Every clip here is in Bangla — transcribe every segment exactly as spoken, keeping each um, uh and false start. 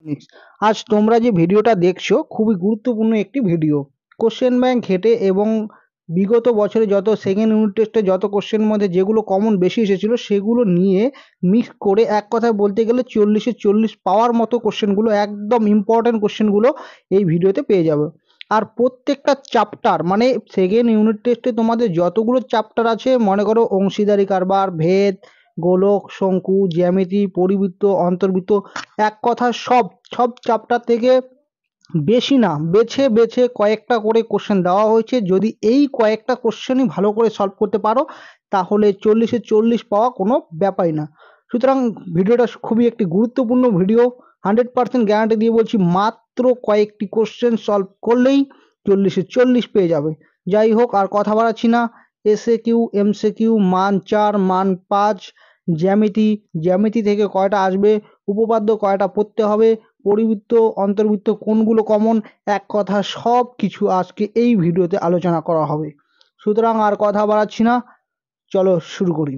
জিনিস। আজ তোমরা যে ভিডিওটা দেখছো খুবই গুরুত্বপূর্ণ একটি ভিডিও। কোশ্চেন ব্যাংক ঘেঁটে এবং বিগত বছরে যত সেকেন্ড ইউনিট টেস্টে যত কোশ্চেনের মধ্যে যেগুলো কমন বেশি এসেছিলো সেগুলো নিয়ে মিক্স করে এক কথায় বলতে গেলে চল্লিশে চল্লিশ পাওয়ার মতো কোশ্চেনগুলো একদম ইম্পর্টেন্ট কোশ্চেনগুলো এই ভিডিওতে পেয়ে যাবে। আর প্রত্যেকটা চ্যাপ্টার মানে সেকেন্ড ইউনিট টেস্টে তোমাদের যতগুলো চ্যাপ্টার আছে মনে করো অংশীদারি কারবার, ভেদ, গোলক, শঙ্কু, জ্যামিতি, পরিবৃত্ত, অন্তর্বৃত্ত, এক কথায় সব সব চ্যাপ্টার থেকে বেশি না বেছে বেছে কয়েকটা করে কোশ্চেন দেওয়া হয়েছে। যদি এই কয়েকটা কোশ্চেনই ভালো করে সলভ করতে পারো তাহলে চল্লিশে চল্লিশ পাওয়া কোনো ব্যাপারই না। সুতরাং ভিডিওটা খুবই একটি গুরুত্বপূর্ণ ভিডিও। হান্ড্রেড পার্সেন্ট গ্যারান্টি দিয়ে বলছি, মাত্র কয়েকটি কোশ্চেন সলভ করলেই চল্লিশে চল্লিশ পেয়ে যাবে। যাই হোক, আর কথা বাড়াচ্ছি না। এসএ কিউ, এমসে কিউ, মান চার, মান পাঁচ, জ্যামিতি, জ্যামিতি থেকে কয়টা আসবে, উপপাদ্য কয়টা পড়তে হবে, পরিবৃত্ত, অন্তর্বৃত্ত কোনগুলো কমন, এক কথা সব কিছু আজকে এই ভিডিওতে আলোচনা করা হবে। সুতরাং আর কথা বাড়াচ্ছি না, চলো শুরু করি।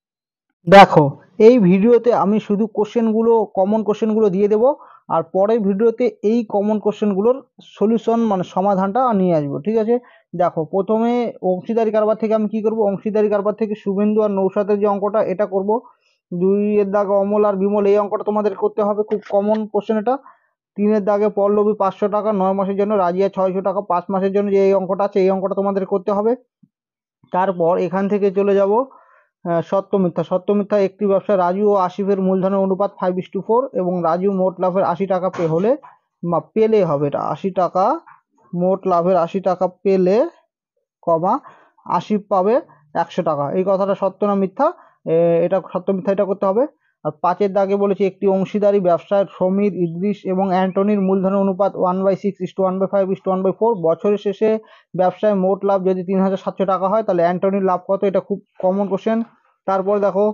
দেখো, এই ভিডিওতে আমি শুধু কোশ্চেনগুলো কমন কোশ্চেনগুলো দিয়ে দেবো, আর পরের ভিডিওতে এই কমন কোশ্চেনগুলোর সলিউশন মানে সমাধানটা নিয়ে আসবো, ঠিক আছে? দেখো, প্রথমে অংশীদারি কারবার থেকে আমি কি করব, অংশীদারি কারবার থেকে শুভেন্দু আর নৌসাদের যে অঙ্কটা এটা করব। দুইয়ের দাগে অমল আর বিমল, এই অঙ্কটা তোমাদের করতে হবে, খুব কমন কোশ্চেন এটা। তিনের দাগে পল্লবী পাঁচশো টাকা, নয় মাসের জন্য রাজিয়া ছয়শো টাকা, পাঁচ মাসের জন্য যে এই অঙ্কটা আছে এই অঙ্কটা তোমাদের করতে হবে। তারপর এখান থেকে চলে যাব সত্য মিথ্যা। সত্য মিথ্যা একটি ব্যবসায় রাজু ও আসিফের মূলধনের অনুপাত ফাইভ ইস টু ফোর এবং রাজু মোট লাভের আশি টাকা পে হলে পেলে হবে, এটা আশি টাকা মোট লাভের আশি টাকা পেলে কমা আসিফ পাবে একশো টাকা, এই কথাটা সত্য না মিথ্যা, এটা সত্য মিথ্যা এটা করতে হবে। আর পাঁচের দাগে বলেছে একটি অংশীদারি ব্যবসায় সমীর, ইদ্রিস এবং অ্যান্টনির মূলধনের অনুপাত one by six is to one by five is to one by four. বছরের শেষে ব্যবসায় মোট লাভ যদি তিন হাজার সাতশো টাকা হয় তাহলে অ্যান্টনির লাভ কত, এটা খুব কমন কোশ্চেন। তারপর দেখো,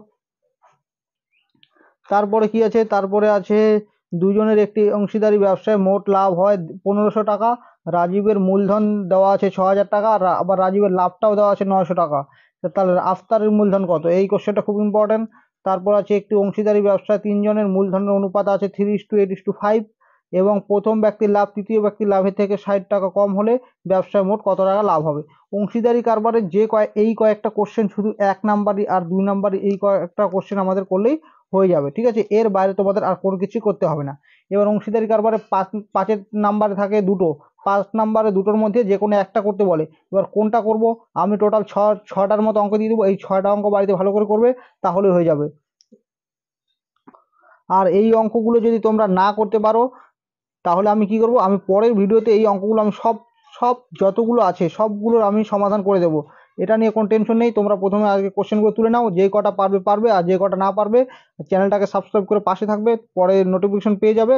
তারপরে কি আছে, তারপরে আছে দুজনের একটি অংশীদারি ব্যবসায় মোট লাভ হয় পনেরোশো টাকা, রাজীবের মূলধন দেওয়া আছে ছ হাজার টাকা, আবার রাজীবের লাভটাও দেওয়া আছে নয়শো টাকা, তাহলে আফতারের মূলধন কত, এই কোশ্চেনটা খুব ইম্পর্টেন্ট। তারপর আছে একটি অংশীদারি ব্যবসায় তিনজনের মূলধনের অনুপাত আছে three is to eight is to five এবং প্রথম ব্যক্তির লাভ তৃতীয় ব্যক্তির লাভের থেকে ষাট টাকা কম হলে ব্যবসায় মোট কত টাকা লাভ হবে। অংশীদারি কারবারের যে কয়েক এই কয়েকটা কোশ্চেন শুধু এক নাম্বারই আর দুই নাম্বারই এই কয়েকটা কোশ্চেন আমাদের করলেই হয়ে যাবে, ঠিক আছে? এর বাইরে তোমাদের আর কোনো কিছু করতে হবে না। এবার অংশীদারি কারবারে পাঁচ পাঁচের নাম্বারে থাকে দুটো, পাঁচ নাম্বারে দুটোর মধ্যে যে কোনো একটা করতে বলে। এবার কোনটা করব, আমি টোটাল ছ ছটার মতো অঙ্ক দিয়ে দেবো, এই ছয়টা অঙ্ক বাড়িতে ভালো করে করবে তাহলে হয়ে যাবে। আর এই অঙ্কগুলো যদি তোমরা না করতে পারো তাহলে আমি কি করব, আমি পরের ভিডিওতে এই অঙ্কগুলো আমি সব সব যতগুলো আছে সবগুলোর আমি সমাধান করে দেবো, এটা নিয়ে কোনো টেনশন নেই। তোমরা প্রথমে আগে কোশ্চেনগুলো তুলে নাও, যে কটা পারবে পারবে আর যে কটা না পারবে চ্যানেলটাকে সাবস্ক্রাইব করে পাশে থাকবে, পরে নোটিফিকেশন পেয়ে যাবে।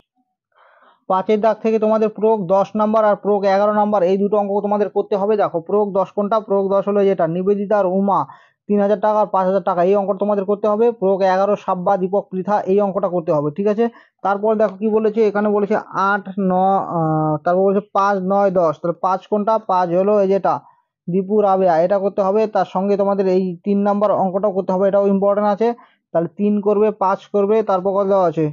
পাঁচের দাগ থেকে তোমাদের প্রয়োগ দশ নাম্বার আর প্রয়োগ এগারো নাম্বার এই দুটো অঙ্ক তোমাদের করতে হবে। দেখো, প্রয়োগ দশ কোনটা, প্রয়োগ দশ হলো যেটা নিবেদিতা আর উমা তিন হাজার টাকা আর পাঁচ হাজার টাকা, এই অঙ্কটা তোমাদের করতে হবে। প্রয়োগ এগারো সাব্বা দীপক পৃথা, এই অঙ্কটা করতে হবে, ঠিক আছে? তারপর দেখো কি বলেছে, এখানে বলেছে আট ন তারপর বলেছে পাঁচ নয় দশ, তাহলে পাঁচ কোনটা, পাঁচ হলো এই যেটা দীপু রাবেয়া, এটা করতে হবে। তার সঙ্গে তোমাদের এই তিন নাম্বার অঙ্কটাও করতে হবে, এটাও ইম্পর্টেন্ট আছে। তাহলে তিন করবে, পাঁচ করবে, তারপর কত দেওয়া আছে,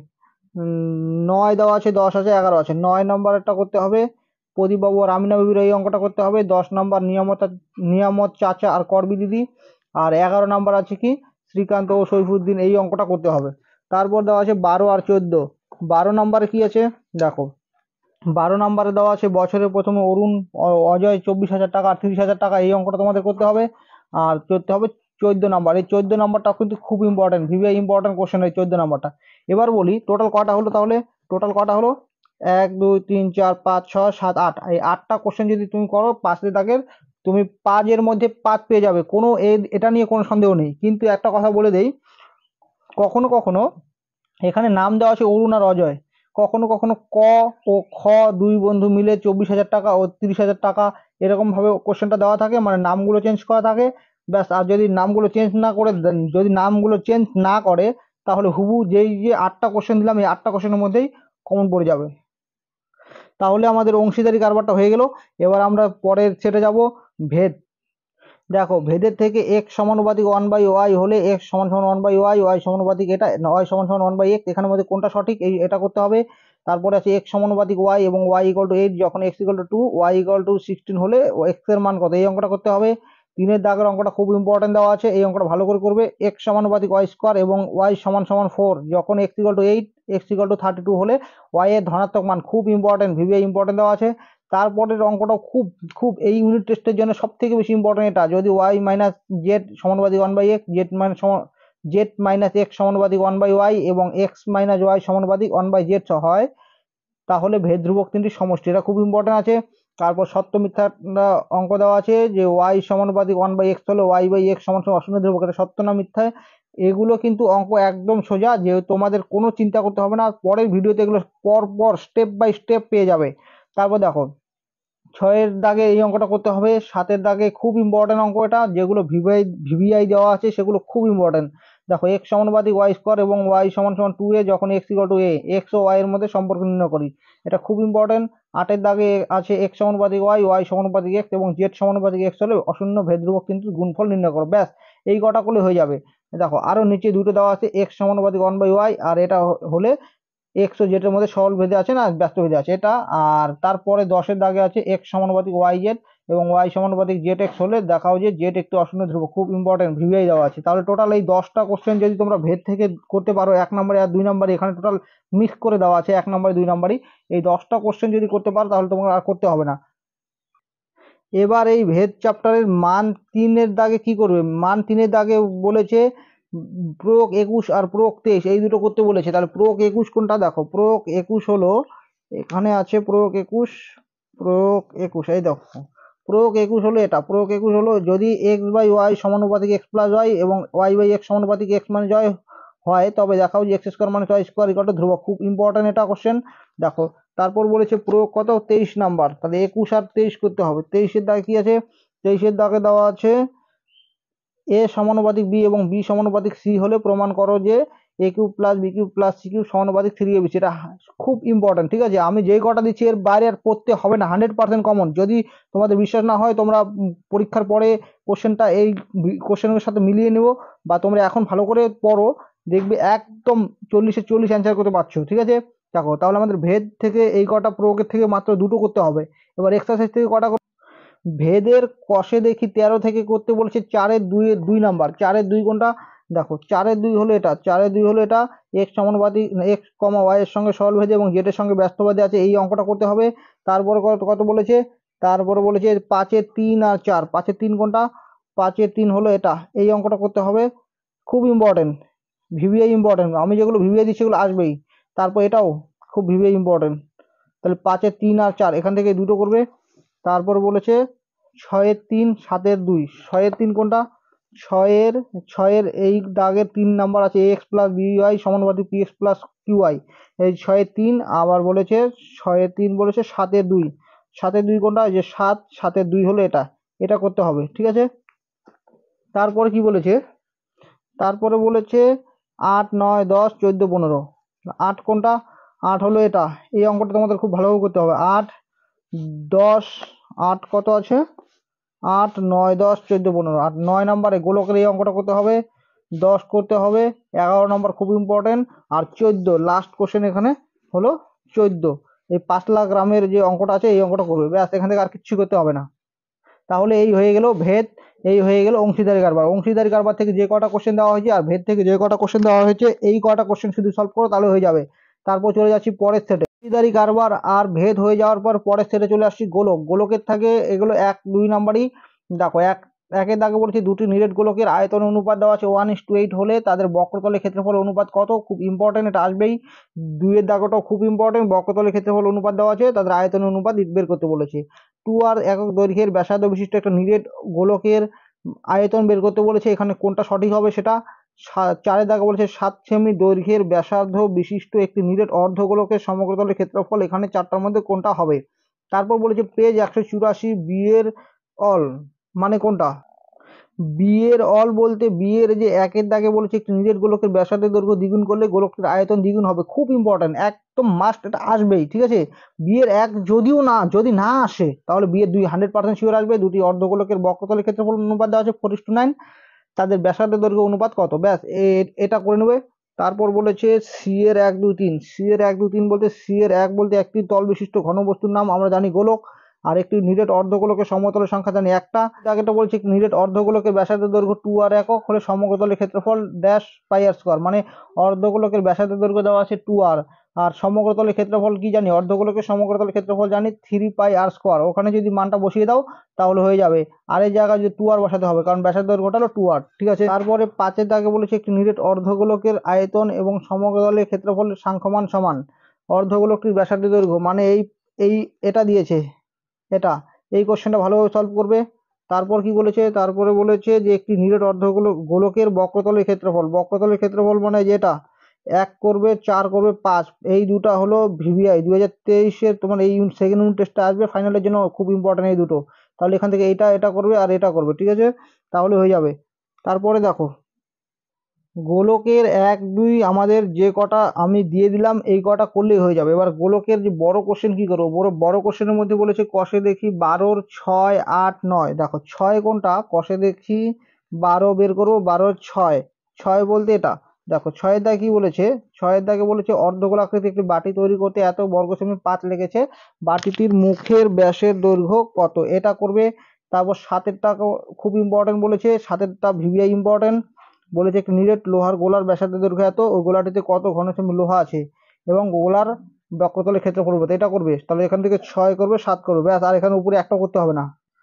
নয় দেওয়া আছে, দশ আছে, এগারো আছে, নয় নম্বরটা করতে হবে প্রদীপবাবু আর আমিনা বিবির, এই অঙ্কটা করতে হবে। দশ নম্বর নিয়ামত নিয়ামত চাচা আর করবি দিদি, আর এগারো নম্বর আছে কি শ্রীকান্ত ও সৈফুদ্দিন, এই অঙ্কটা করতে হবে। তারপর দেওয়া আছে বারো আর চোদ্দ। বারো নম্বরে কি আছে দেখো, বারো নম্বরে দেওয়া আছে বছরের প্রথমে অরুণ অজয় চব্বিশ হাজার টাকা আর তিরিশ হাজার টাকা, এই অঙ্কটা তোমাদের করতে হবে। আর করতে হবে চোদ্দ নাম্বার, এই চোদ্দ নাম্বারটা কিন্তু খুব ইম্পর্টেন্ট, ভিভিআই ইম্পর্টেন্ট কোশ্চেন এই চোদ্দ নাম্বারটা। এবার বলি টোটাল কটা হলো, তাহলে টোটাল কটা হলো, এক দুই তিন চার পাঁচ ছয় সাত আট, এই আটটা কোশ্চেন যদি তুমি করো পাঁচের দাগের, তুমি পাঁচের মধ্যে পাঁচ পেয়ে যাবে, কোনো এটা নিয়ে কোনো সন্দেহ নেই। কিন্তু একটা কথা বলে দেই, কখনো কখনো এখানে নাম দেওয়া আছে অরুণ আর অজয়, কখনো কখনো ক ও খ দুই বন্ধু মিলে চব্বিশ হাজার টাকা ও তিরিশ হাজার টাকা এরকম ভাবে কোশ্চেনটা দেওয়া থাকে, মানে নামগুলো চেঞ্জ করা থাকে ব্যাস। আর যদি নামগুলো চেঞ্জ না করে, যদি নামগুলো চেঞ্জ না করে তাহলে হুবু যেই যে আটটা কোশ্চেন দিলাম এই আটটা কোশ্চেনের মধ্যেই কমন পড়ে যাবে। তাহলে আমাদের অংশীদারি কারবারটা হয়ে গেল। এবার আমরা পরের সেটে যাব, ভেদ। দেখো, ভেদের থেকে এক্স সমানুপাতিক ওয়ান বাই ওয়াই হলে এক্স সমান সমান ওয়ান বাই ওয়াই, ওয়াই সমানুপাতিক এটা ওয়াই সমান সমান ওয়ান বাই এক্স, এখানের মধ্যে কোনটা সঠিক এই এটা করতে হবে। তারপরে আছে এক্স সমানুপাতিক ওয়াই এবং ওয়াই ইকুয়াল টু এইট যখন x equal to two y equal to sixteen হলে এক্স এর মান কত, এই অঙ্কটা করতে হবে। তিনের দাগের অঙ্কটা খুব ইম্পর্টেন্ট দেওয়া আছে, এই অঙ্কটা ভালো করে করবে। এক্স সমানুপাতিক ওয়াই স্কোয়ার এবং ওয়াই সমান সমান ফোর যখন x equal to eight x equal to thirty two হলে ওয়াই এর ধনাত্মক মান, খুব ইম্পর্টেন্ট, ভিভিআই ইম্পর্টেন্ট দেওয়া আছে। তারপরের অঙ্কটাও খুব খুব এই ইউনিট টেস্টের জন্য সব থেকে বেশি ইম্পর্টেন্ট এটা, যদি ওয়াই মাইনাস জেড সমানুপাতিক one by x, z minus z minus x সমানুপাতিক ওয়ান বাই ওয়াই এবং এক্স মাইনাস ওয়াই সমানুপাতিক ওয়ান বাই জেড হয়, তাহলে ভেদ ধ্রুবক তিনটি সমষ্টি, এটা খুব ইম্পর্টেন্ট আছে। তারপর সত্য মিথ্যা অঙ্ক দেওয়া আছে যে ওয়াই সমানুপাতিক ওয়ান বাই এক্স হলে ওয়াই বাই এক্স সমান সমান অশূন্য ধ্রুবক, এটা সত্য না মিথ্যায়। এগুলো কিন্তু অঙ্ক একদম সোজা, যে তোমাদের কোনো চিন্তা করতে হবে না, পরের ভিডিওতে এগুলো পর পর স্টেপ বাই স্টেপ পেয়ে যাবে। তারপর দেখো ছয়ের দাগে এই অঙ্কটা করতে হবে, সাতের দাগে খুব ইম্পর্টেন্ট অঙ্ক এটা, যেগুলো ভিভিআই ভিভিআই দেওয়া আছে সেগুলো খুব ইম্পর্টেন্ট। দেখো এক্স সমানুপাতিক ওয়াই স্কোয়ার এবং ওয়াই সমান সমান টু এ যখন x equal to a, x ও ওয়াই এর মধ্যে সম্পর্ক নির্ণয় করি, এটা খুব ইম্পর্টেন্ট। আটের দাগে আছে এক্স সমানুপাতিক ওয়াই, ওয়াই সমানুপাতিক এক্স এবং জেড সমানুপাতিক এক্স হলে অশূন্য ভেদ ধ্রুবক কিন্তু গুণফল নির্ণয় করো, ব্যাস এই কটা করলে হয়ে যাবে। দেখো আরো নিচে দুটো দেওয়া আছে, এক্স সমানুপাতিক ওয়ান বাই ওয়াই, আর এটা হলে এক্স ও জেড এর মধ্যে সরল ভেদে আছে না ব্যস্ত ভেদে আছে এটা। আর তারপরে দশের দাগে আছে এক্স সমানুপাতিক ওয়াই জেড এবং ওয়াই সমানুপাতিক জেড এক্স হলে দেখাও যে জেড একটি অশূন্য ধ্রুবক, খুব ইম্পর্টেন্ট, ভিভিআই দেওয়া আছে। তাহলে টোটাল এই দশটা কোশ্চেন যদি তোমরা ভেদ থেকে করতে পারো, এক নম্বরে আর দুই নম্বরে, এখানে টোটাল মিক্স করে দেওয়া আছে এক নম্বরে দুই নম্বরই, এই দশটা কোশ্চেন যদি করতে পারো তাহলে তোমার আর করতে হবে না। এবার এই ভেদ চ্যাপ্টারের মান তিনের দাগে কি করবে, মান তিনের দাগে বলেছে প্রয়োগ একুশ আর প্রয়োগ তেইশ এই দুটো করতে বলেছে। তাহলে প্রয়োগ একুশ কোনটা, দেখো প্রয়োগ একুশ হলো এখানে আছে, প্রয়োগ একুশ প্রয়োগ একুশ এই দেখো প্রয়োগ একুশ হলো এটা, প্রয়োগ একুশ হলো যদি এক্স বাই ওয়াই সমানুপাতিক এক্স প্লাস ওয়াই এবং ওয়াই বাই এক্স সমানুপাতিক এক্স মানে জয় হয়, তবে দেখাও যে এক্স স্কোয়ার মানে ওয়াই স্কোয়ার ইকুয়াল টু ধ্রুবক, খুব ইম্পর্টেন্ট এটা কোশ্চেন। দেখো তারপর বলেছে প্রয়োগ কত, তেইশ নাম্বার, তাহলে একুশ আর তেইশ করতে হবে। তেইশের দাগে কি আছে, তেইশের দাগে দেওয়া আছে এ সমানুপাতিক বি এবং বি সমানুপাতিক সি হলে প্রমাণ করো যে a cube plus b cube plus c cube সমানুপাতিক থ্রি এ বি, এটা খুব ইম্পর্টেন্ট, ঠিক আছে। আমি যেই কটা দিচ্ছি এর বাইরে আর পড়তে হবে না, হান্ড্রেড পার্সেন্ট কমন। যদি তোমাদের বিশ্বাস না হয় তোমরা পরীক্ষার পরে কোশ্চেনটা এই কোশ্চেনের সাথে মিলিয়ে নেবো, বা তোমরা এখন ভালো করে পড়ো, দেখবে একদম চল্লিশে চল্লিশ অ্যান্সার করতে পারছো, ঠিক আছে। দেখো তাহলে আমাদের ভেদ থেকে এই কটা প্রয়োগের থেকে মাত্র দুটো করতে হবে। এবার এক্সারসাইজ থেকে কটা, ভেদের কষে দেখি তেরো থেকে করতে বলেছে চারের দুই এর দুই নাম্বার, চারের দুই কোনটা, দেখো চারের দুই হলো এটা, চারের দুই হলো এটা এক্স সমানুপাতিক এক্স কমা ওয়াই এর সঙ্গে সরল ভেদে এবং জেড এর সঙ্গে ব্যস্তবাদী আছে, এই অঙ্কটা করতে হবে। তারপরে কত কত বলেছে, তারপরে বলেছে পাঁচের তিন আর চার, পাঁচের তিন কোনটা, পাঁচের তিন হলো এটা, এই অঙ্কটা করতে হবে, খুব ইম্পর্টেন্ট, ভিভিআই ইম্পর্টেন্ট, আমি যেগুলো ভিভিআই দিচ্ছি সেগুলো আসবেই। তারপর এটাও খুব ভিভিআই ইম্পর্টেন্ট, তাহলে পাঁচের তিন আর চার এখান থেকে দুটো করবে। তারপর বলেছে ছয়ের তিন সাতের দুই, ছয়ের তিন কোনটা, ছয়ের ছয়ের এই দাগের তিন নাম্বার আছে এক্স প্লাস বিওয়াই সমানুপাতিক পি এক্স প্লাস কিউআই, এই ছয়ের তিন। আবার বলেছে ছয়ের তিন বলেছে সাতের দুই, সাতের দুই কোনটা, যে সাত সাতের দুই হলো এটা, এটা করতে হবে, ঠিক আছে। তারপরে কি বলেছে, তারপরে বলেছে আট নয় দশ চোদ্দ পনেরো, আট কোনটা, আট হলো এটা, এই অঙ্কটা তোমাদের খুব ভালোভাবে করতে হবে। আট দশ, আট কত আছে, আট নয় দশ চোদ্দ পনেরো, আট নয় নম্বরে গোলকের এই অঙ্কটা করতে হবে, দশ করতে হবে, এগারো নম্বর খুব ইম্পর্টেন্ট, আর চোদ্দ লাস্ট কোশ্চেন এখানে হলো চোদ্দ, এই পাঁচলা গ্রামের যে অঙ্কটা আছে এই অঙ্কটা করবে, ব্যাস এখান থেকে আর কিচ্ছু করতে হবে না। তাহলে এই হয়ে গেল ভেদ, এই হয়ে গেল অংশীদারি কারবার। অংশীদারি কারবার থেকে যে কটা কোশ্চেন দেওয়া হয়েছে আর ভেদ থেকে যে কটা কোশ্চেন দেওয়া হয়েছে এই কটা কোশ্চেন শুধু সলভ করো তাহলে হয়ে যাবে। তারপর চলে যাচ্ছি পরের সেটে, অংশীদারি কারবার আর ভেদ হয়ে যাওয়ার পর পরের সেটে চলে আসছি গোলক। গোলকের থাকে এগুলো এক দুই নাম্বারই, দেখো এক একের দাগে বলছি দুটি নিরেট গোলকের আয়তন অনুপাত দেওয়া আছে ওয়ান ইস টু এইট হলে তাদের বক্রতলের ক্ষেত্রফল অনুপাত কত, খুব ইম্পর্টেন্ট, এটা আসবেই। দুইয়ের দাগটাও খুব ইম্পর্টেন্ট, বক্রতলের ক্ষেত্রফল অনুপাত দেওয়া আছে, তাদের আয়তন অনুপাত বের করতে বলেছে। টু আর একক দৈর্ঘ্যের ব্যাসার্ধ বিশিষ্ট একটা নিরেট গোলকের আয়তন বের করতে বলেছে, এখানে কোনটা সঠিক হবে সেটা। চারের দাগে বলেছে সাত সেমি দৈর্ঘ্যের ব্যাসার্ধ বিশিষ্ট একটি নিরেট অর্ধগোলকের সমগ্রতলের ক্ষেত্রফল, এখানে চারটার মধ্যে কোনটা হবে। তারপর বলেছে পেজ একশো চুরাশি বি এর অল মানে কোনটা, বি এর অল বলতে বি এর যে একের দাগে বলেছে একটি নিরেট গোলকের ব্যাসার্ধের দৈর্ঘ্য দ্বিগুণ করলে গোলকটির আয়তন দ্বিগুণ হবে, খুব ইম্পর্টেন্ট, একদম মাস্ট, এটা আসবেই, ঠিক আছে। বি এর এক যদিও না যদি না আসে তাহলে বি এর দুই হান্ড্রেড পার্সেন্ট শিওর আসবে। দুটি অর্ধগোলকের বক্রতলের ক্ষেত্রফল অনুপাত দেওয়া আছে ফোর ইস টু নাইন, তাদের ব্যাসার্ধের দৈর্ঘ্য অনুপাত কত, ব্যাস এটা করে নেবে। তারপর বলেছে সি এর এক দুই তিন, সি এর এক দুই তিন বলতে সি এর এক বলতে একটি তল বিশিষ্ট ঘনবস্তুর নাম, আমরা জানি গোলক। আর একটি নিরেট অর্ধগোলকের সমতলের সংখ্যা জানি একটা। আগেটা বলছে নিরেট অর্ধগোলকের ব্যাসার্ধের দৈর্ঘ্য টু আর একক হলে সমগ্রতলের ক্ষেত্রফল ড্যাশ পাই আর স্কোয়ার, মানে অর্ধগোলকের ব্যাসার্ধের দৈর্ঘ্য দেওয়া আছে টু আর, আর সমগ্রতলের ক্ষেত্রফল কি জানি, অর্ধগোলকের সমগ্রতলের ক্ষেত্রফল জানি থ্রি পাই আর স্কোয়ার। ওখানে যদি মানটা বসিয়ে দাও তাহলে হয়ে যাবে। আর এই জায়গায় যে টু আর বসাতে হবে, কারণ ব্যাসার্ধের দৈর্ঘ্যটা হলো টু আর, ঠিক আছে। তারপরে পাঁচের দাগে বলেছে একটি নিরেট অর্ধগোলকের আয়তন এবং সমগ্রতলের ক্ষেত্রফলের সাংখ্যমান সমান অর্ধগোলকটির ব্যাসার্ধের দৈর্ঘ্য, মানে এই এই এটা দিয়েছে, এটা এই কোশ্চেনটা ভালোভাবে সলভ করবে। তারপর কি বলেছে, তারপরে বলেছে যে একটি নিরেট অর্ধগোলক গোলকের বক্রতলের ক্ষেত্রফল, বক্রতলের ক্ষেত্রফল মানে যেটা এক করবে চার করবে পাঁচ, এই দুটা হলো ভিভিআই দুই হাজার তেইশের তোমার এই সেকেন্ড ইউনিট টেস্টটা আসবে ফাইনালের জন্য, খুব ইম্পর্টেন্ট এই দুটো। তাহলে এখান থেকে এটা এটা করবে আর এটা করবে, ঠিক আছে, তাহলে হয়ে যাবে। তারপরে দেখো গোলকের এক দুই আমাদের যে কটা আমি দিয়ে দিলাম এই কটা করলেই হয়ে যাবে। এবার গোলকের যে বড় কোশ্চেন কি করবো, বড় বড় কোশ্চেনের মধ্যে বলেছে কষে দেখি বারোর ছয় আট নয়। দেখো ছয় কোনটা, কষে দেখি বারো বের করবো, বারোর ছয়, ছয় বলতে এটা। দেখো ছয়ের দাগে কি বলেছে, ছয়ের দাগে বলেছে অর্ধগোলাকৃতি একটি বাটি তৈরি করতে এত বর্গ সেমি পাঁচ লেগেছে, বাটিটির মুখের ব্যাসের দৈর্ঘ্য কত, এটা করবে। তারপর সাতেরটা খুব ইম্পর্টেন্ট বলেছে, সাতেরটা ভিভিআই ইম্পর্টেন্ট বলেছে একটি নিরেট লোহার গোলার ব্যাসার্ধ দৈর্ঘ্য এত, ওই গোলাটিতে কত ঘন সেমি লোহা আছে এবং গোলার বক্রতলের ক্ষেত্রফল কত, এটা করবে। তাহলে এখান থেকে ছয় করবে সাত করবে ব্যাস, আর এখানে উপরে একটা করতে হবে না।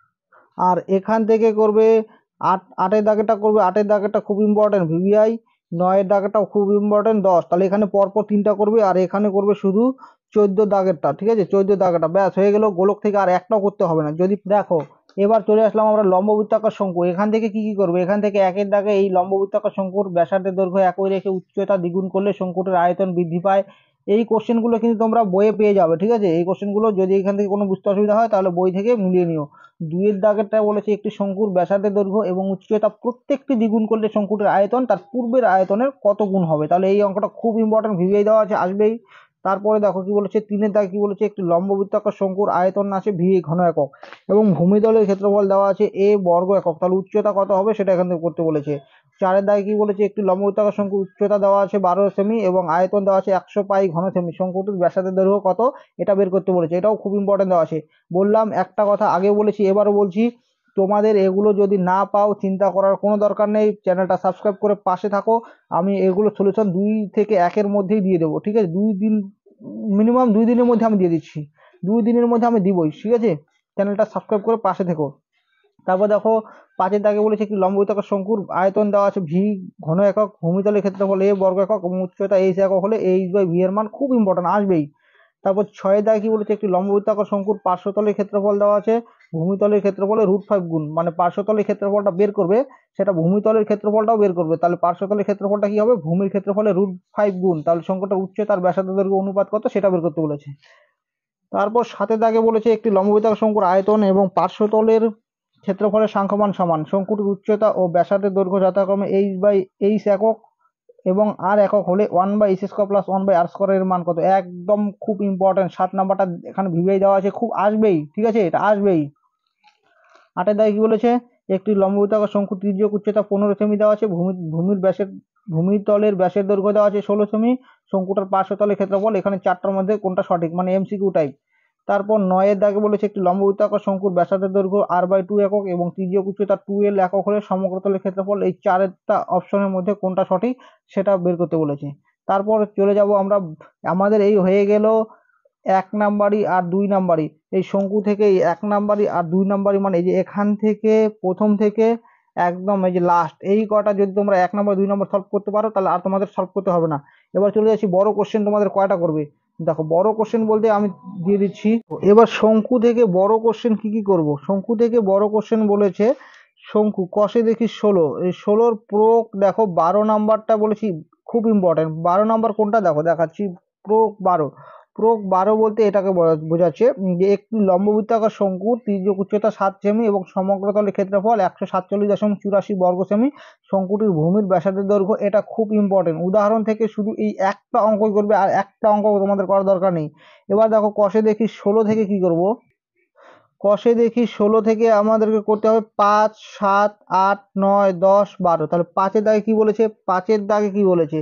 আর এখান থেকে করবে আট, আটের দাগেটা করবে, আটের দাগেটা খুব ইম্পর্টেন্ট ভিভিআই, নয়ের দাগেটাও খুব ইম্পর্টেন্ট দশ, তাহলে এখানে পরপর তিনটা করবে আর এখানে করবে শুধু চোদ্দ দাগেরটা, ঠিক আছে, চোদ্দ দাগেটা ব্যাস হয়ে গেল। গোলক থেকে আর একটাও করতে হবে না। যদি দেখো এবার চলে আসলাম আমরা লম্ববৃত্তাকার শঙ্কু, এখান থেকে কি কি করবে, এখান থেকে একের দাগে এই লম্ববৃত্তাকার শঙ্কুর ব্যাসার্ধের দৈর্ঘ্য একই রেখে উচ্চতা দ্বিগুণ করলে শঙ্কুটির আয়তন বৃদ্ধি পায়। এই কোশ্চেনগুলো কিন্তু তোমরা বইয়ে পেয়ে যাবে, ঠিক আছে। এই কোশ্চেনগুলো যদি এখান থেকে কোনো বুঝতে অসুবিধা হয় তাহলে বই থেকে মিলিয়ে নিও। দুইয়ের দাগেরটা বলেছে একটি শঙ্কুর ব্যাসার্ধের দৈর্ঘ্য এবং উচ্চতা প্রত্যেকটি দ্বিগুণ করলে শঙ্কুটির আয়তন তার পূর্বের আয়তনের কত গুণ হবে, তাহলে এই অঙ্কটা খুব ইম্পর্টেন্ট, ভিভিআই দেওয়া আছে আসবেই। তারপরে দেখো কি বলেছে, তিনের দাগে কি বলেছে একটি লম্ববৃত্তাকার শঙ্কুর আয়তন আছে ভি ঘন একক এবং ভূমিতলের ক্ষেত্রফল দেওয়া আছে এ বর্গ একক, তাহলে উচ্চতা কত হবে সেটা এখান থেকে করতে বলেছে। চারের দাগে কি বলেছে একটি লম্ববৃত্তাকার শঙ্কুর উচ্চতা দেওয়া আছে বারো সেমি এবং আয়তন দেওয়া আছে একশো পাই ঘন সেমি, শঙ্কুটির ব্যাসার্ধের দৈর্ঘ্য কত এটা বের করতে বলেছে, এটাও খুব ইম্পর্টেন্ট দেওয়া আছে। বললাম একটা কথা আগে বলেছি এবারও বলছি, তোমাদের এগুলো যদি না পাও চিন্তা করার কোনো দরকার নেই, চ্যানেলটা সাবস্ক্রাইব করে পাশে থাকো, আমি এগুলো সলিউশন দুই থেকে একের মধ্যেই দিয়ে দেবো, ঠিক আছে, দুই দিন মিনিমাম দুই দিনের মধ্যে আমি দিয়ে দিচ্ছি, দুই দিনের মধ্যে আমি দিবই, ঠিক আছে, চ্যানেলটা সাবস্ক্রাইব করে পাশে থেকো। তারপর দেখো পাঁচের দাগে বলেছে একটি লম্ববৃত্তাকার শঙ্কুর আয়তন দেওয়া আছে ভি ঘন একক, ভূমিতলের ক্ষেত্রফল এ বর্গ একক এবং উচ্চতা এইচ একক হলে এইচ বাই ভি এর মান খুব ইম্পর্টেন্ট আসবেই। তারপর ছয়ের দাগে কি বলেছে একটি লম্ববৃত্তাকার শঙ্কুর পার্শ্বতলের ক্ষেত্রফল দেওয়া আছে ভূমিতলের ক্ষেত্রফলে রুট ফাইভ গুণ, মানে পার্শ্বতলের ক্ষেত্রফলটা বের করবে সেটা ভূমিতলের ক্ষেত্রফলটাও বের করবে, তাহলে পার্শ্বতলের ক্ষেত্রফলটা কি হবে ভূমির ক্ষেত্রফলে রুট ফাইভ গুণ, তাহলে শঙ্কুটার উচ্চতার ব্যাসার্ধ দৈর্ঘ্য অনুপাত কত সেটা বের করতে বলেছে। তারপর সাতের দাগে বলেছে একটি লম্ববৃত্তাকার শঙ্কুর আয়তন এবং পার্শ্বতলের ক্ষেত্রফলের সাংখ্যমান সমান, শঙ্কুটির উচ্চতা ও ব্যাসার্ধের দৈর্ঘ্য যথাক্রমে এইচ বাই এইচ একক এবং আর একক হলে one by h square plus one by r স্কোয়ারের মান কত, একদম খুব ইম্পর্টেন্ট, সাত নাম্বারটা এখানে ভিভিআই দেওয়া আছে, খুব আসবেই, ঠিক আছে, এটা আসবেই। আটের দাগে কি বলেছে একটি লম্ববৃত্তাকার শঙ্কু তির্যক উচ্চতা পনেরো সেমি দেওয়া আছে, ভূমি ভূমির ব্যাসের ভূমিতলের ব্যাসের দৈর্ঘ্য দেওয়া আছে ষোলো সেমি, শঙ্কুটার পার্শ্বতলের ক্ষেত্রফল, এখানে চারটার মধ্যে কোনটা সঠিক, মানে এমসিকিউ টাইপ। তারপর নয়ের দাগে বলেছে একটি লম্ববৃত্তাকার শঙ্কুর ব্যাসার্ধের দৈর্ঘ্য আর বাই টু একক এবং তির্যক উচ্চতা টু এল একক হলে সমগ্রতলের ক্ষেত্রফল, এই চারটা অপশনের মধ্যে কোনটা সঠিক সেটা বের করতে বলেছে। তারপর চলে যাব আমরা, আমাদের এই হয়ে গেল এক নাম্বারই আর দুই নাম্বারই, এই শঙ্কু থেকে এই এক নাম্বারই আর দুই নাম্বারই, মানে এই যে এখান থেকে প্রথম থেকে একদম এই যে লাস্ট এই কটা যদি তোমরা এক নম্বর দুই নম্বর সলভ করতে পারো তাহলে আর তোমাদের সলভ করতে হবে না। এবার চলে যাচ্ছি বড় কোশ্চেন তোমাদের কয়টা করবে, দেখো বড় কোশ্চেন বলতে আমি দিয়ে দিচ্ছি। এবার শঙ্কু থেকে বড় কোশ্চেন কি কি করব, শঙ্কু থেকে বড় কোশ্চেন বলেছে শঙ্কু কষে দেখি ষোলো, এই ষোলোর প্রোক দেখো বারো নাম্বারটা বলেছি খুব ইম্পর্টেন্ট, বারো নাম্বার কোনটা দেখো দেখাচ্ছি, প্রোক বারো, প্রোক বারো বলতে এটাকে বোঝাচ্ছে যে একটি লম্ববৃত্তাকার শঙ্কু তির্যক উচ্চতা সাত সেমি এবং সমগ্রতলের ক্ষেত্রফল একশো সাতচল্লিশ দশমিক চুরাশি বর্গ সেমি, শঙ্কুটির ভূমির ব্যাসার্ধের দৈর্ঘ্য, এটা খুব ইম্পর্টেন্ট, উদাহরণ থেকে শুধু এই একটা অঙ্কই করবে আর একটা অঙ্ক তোমাদের করার দরকার নেই। এবার দেখো কষে দেখি ষোলো থেকে কি করব, কষে দেখি ষোলো থেকে আমাদেরকে করতে হবে পাঁচ সাত আট নয় দশ বারো, তাহলে পাঁচের দাগে কি বলেছে, পাঁচের দাগে কি বলেছে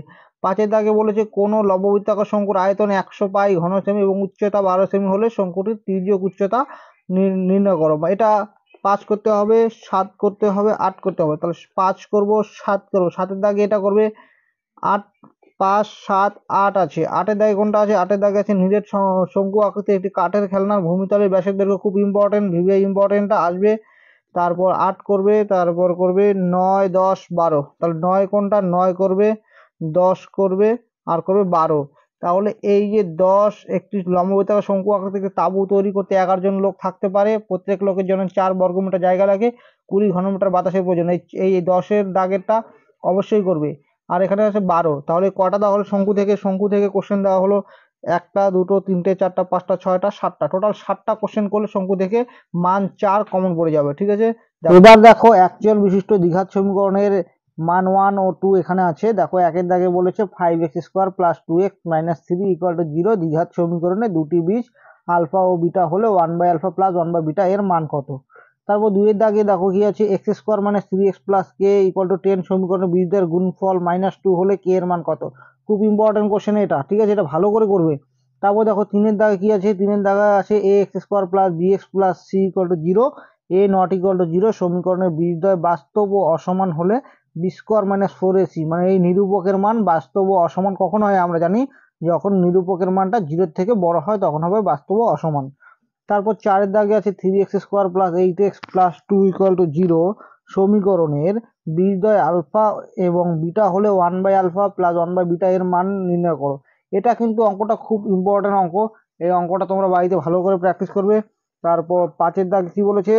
পাঁচের দাগে বলেছে কোনো লম্ববৃত্তাকার শঙ্কুর আয়তন একশো পাই ঘন সেমি এবং উচ্চতা বারো সেমি হলে শঙ্কুটির তির্যক উচ্চতা নির্ণয় করো। এটা পাঁচ করতে হবে, সাত করতে হবে, আট করতে হবে। তাহলে পাঁচ করব, সাত করবো, সাতের দাগে এটা করবে, আট পাঁচ সাত আট আছে। আটের দাগে কোনটা আছে? আটের দাগে আছে নিরেট শঙ্কু আকৃতির একটি কাঠের খেলনার ভূমিতলের ব্যাসের দৈর্ঘ্য, খুব ইম্পর্টেন্ট, ভিভে ইম্পর্টেন্টটা আসবে। তারপর আট করবে, তারপর করবে নয় দশ বারো। তাহলে নয় কোনটা? নয় করবে, দশ করবে, আর করবে বারো। তাহলে এই যে দশ, একটি লম্ববৃত্তাকার শঙ্কু আকৃতির তাঁবু তৈরি করতে এগারো জন লোক থাকতে পারে। প্রত্যেক লোকের জন্য চার বর্গমিটার জায়গা লাগে, কুড়ি ঘনমিটার বাতাসের প্রয়োজন। এই দশের দাগেরটা অবশ্যই করবে। আর এখানে আছে বারো। তাহলে কটা দেওয়া হলো শঙ্কু থেকে? শঙ্কু থেকে কোশ্চেন দেওয়া হলো একটা, দুটো, তিনটে, চারটা, পাঁচটা, ছয়টা, সাতটা। টোটাল সাতটা কোশ্চেন করলে শঙ্কু থেকে মান চার কমন পড়ে যাবে। ঠিক আছে, এবার দেখো অ্যাকচুয়াল বিশিষ্ট দ্বিঘাত সমীকরণের মান ওয়ান ও টু এখানে আছে। দেখো একের দাগে বলেছে five x square plus two x minus three equal to zero. দ্বিঘাত সমীকরণে দুটি বীজ আলফা ও বিটা হলে one by alpha plus one by beta এর মান কত? তারপর দুইয়ের দাগে দেখো কি আছে, x square minus three x plus k equal to ten সমীকরণে বীজদের গুণফল মাইনাস টু হলে কে এর মান কত? খুব ইম্পর্টেন্ট কোশ্চেন এটা, ঠিক আছে, এটা ভালো করে করবে। তারপর দেখো তিনের দাগে কি আছে, তিনের দাগে আছে a x square plus b x plus c equal to zero, a not equal to zero সমীকরণের বীজদ্বয় বাস্তব ও অসমান হলে b square minus four a c, মানে এই নিরূপকের মান বাস্তব ও অসমান কখন হয় আমরা জানি, যখন নিরূপকের মানটা জিরোর থেকে বড় হয় তখন হবে বাস্তব ও অসমান। তারপর চারের দাগে আছে three x square plus eight x plus two equal to zero সমীকরণের বীজদ্বয় আলফা এবং বিটা হলে one by alpha plus one by beta এর মান নির্ণয় করো। এটা কিন্তু অঙ্কটা খুব ইম্পর্টেন্ট অঙ্ক, এই অঙ্কটা তোমরা বাড়িতে ভালো করে প্র্যাকটিস করবে। তারপর পাঁচের দাগ কি বলেছে,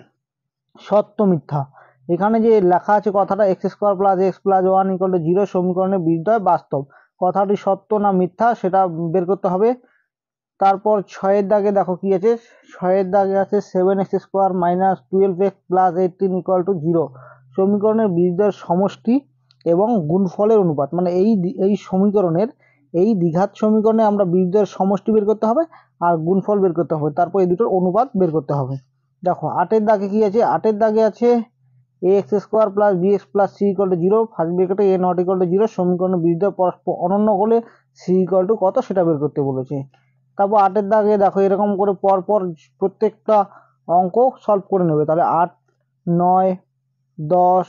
সত্য মিথ্যা। এখানে যে লেখা আছে কথাটা x square plus x plus one equal to zero সমীকরণের বীজদ্বয় বাস্তব, কথাটি সত্য না মিথ্যা সেটা বের করতে হবে। তারপর ছয়ের দাগে দেখো কি আছে, ছয়ের দাগে আছে seven x square minus twelve x plus eighteen equal to zero সমীকরণের বীজদ্বয়ের সমষ্টি এবং গুণফলের অনুপাত। মানে এই এই সমীকরণের এই দ্বিঘাত সমীকরণে আমরা বীজদ্বয়ের সমষ্টি বের করতে হবে আর গুণফল বের করতে হবে, তারপর এই দুটোর অনুপাত বের করতে হবে। দেখো আটের দাগে কি আছে, আটের দাগে আছে a x square plus b x plus c equal to zero, first ব্র্যাকেটে a not equal to zero সমীকরণের বীজদ্বয় পরস্পর অনন্য হলে সি ইকুয়াল টু কত সেটা বের করতে বলেছে। তারপর আটের দাগে দেখো এরকম করে পরপর প্রত্যেকটা অঙ্ক সলভ করে নেবে। তাহলে আট, নয়, দশ,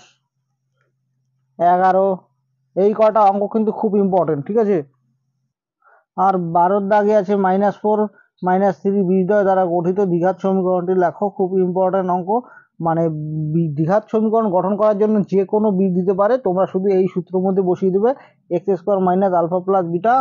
এগারো, এই কটা অঙ্ক কিন্তু খুব ইম্পর্টেন্ট, ঠিক আছে। আর বারোর দাগে আছে মাইনাস ফোর মাইনাস থ্রি বীজদ্বয় দ্বারা গঠিত দ্বিঘাত সমীকরণটি লেখো, খুব ইম্পর্টেন্ট অঙ্ক। মানে দ্বিঘাত সমীকরণ গঠন করার জন্য যে কোনো বীজ দিতে পারে, তোমরা শুধু এই সূত্রের মধ্যে বসিয়ে দেবে x square minus alpha plus beta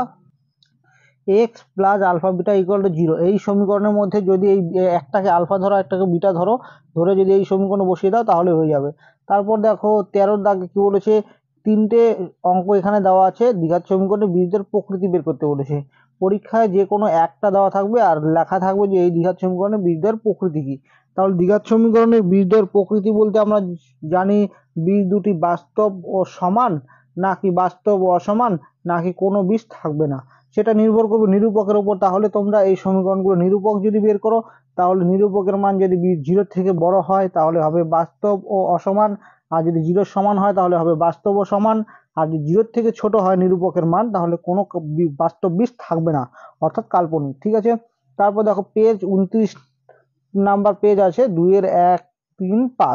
x plus alpha beta equal to zero. এই সমীকরণের মধ্যে যদি এই একটাকে আলফা ধরো একটাকে বিটা ধরো, ধরে যদি এই সমীকরণে বসিয়ে দাও তাহলে হয়ে যাবে। তারপর দেখো তেরোর দাগে কি বলেছে, তিনটে অঙ্ক এখানে দেওয়া আছে, দ্বিঘাত সমীকরণে বীজদের প্রকৃতি বের করতে বলেছে। পরীক্ষায় যে কোনো একটা দেওয়া থাকবে আর লেখা থাকবে যে এই দ্বিঘাত সমীকরণে বীজদের প্রকৃতি কি। তাহলে দ্বিঘাত সমীকরণের বীজদের প্রকৃতি বলতে আমরা জানি বীজ দুটি বাস্তব ও সমান, নাকি বাস্তব ও অসমান, নাকি কোনো বীজ থাকবে না, সেটা নির্ভর করবে নিরূপকের উপর। তাহলে তোমরা এই সমীকরণগুলো নিরূপক যদি বের করো, তাহলে নিরূপকের মান যদি জিরোর থেকে বড় হয় তাহলে হবে বাস্তব ও অসমান, আর যদি জিরোর সমান হয় তাহলে হবে বাস্তব ও সমান, আর যদি জিরোর থেকে ছোট হয় নিরূপকের মান তাহলে কোনো বাস্তব বীজ থাকবে না, অর্থাৎ কাল্পনিক, ঠিক আছে। তারপর দেখো পেজ উনত্রিশ নাম্বার পেজ আছে, দুইয়ের এক, তিন, পাঁচ।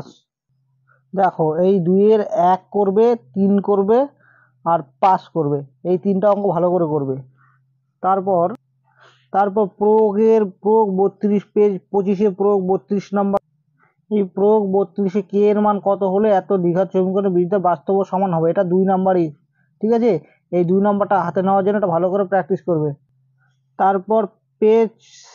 দেখো এই দুইয়ের এক করবে, তিন করবে আর পাঁচ করবে, এই তিনটা অঙ্ক ভালো করে করবে। তারপর তারপর প্রয়োগের প্রয়োগ বত্রিশ পেজ পঁচিশে প্রয়োগ বত্রিশ নাম্বার, এই প্রয়োগ বত্রিশে কে এর মান কত হলে এত দ্বিঘাত সমীকরণের বীজদ্বয় বাস্তব ও সমান হবে, এটা দুই নাম্বারই, ঠিক আছে। এই দুই নাম্বারটা হাতে নেওয়ার জন্য এটা ভালো করে প্র্যাকটিস করবে। তারপর পেজ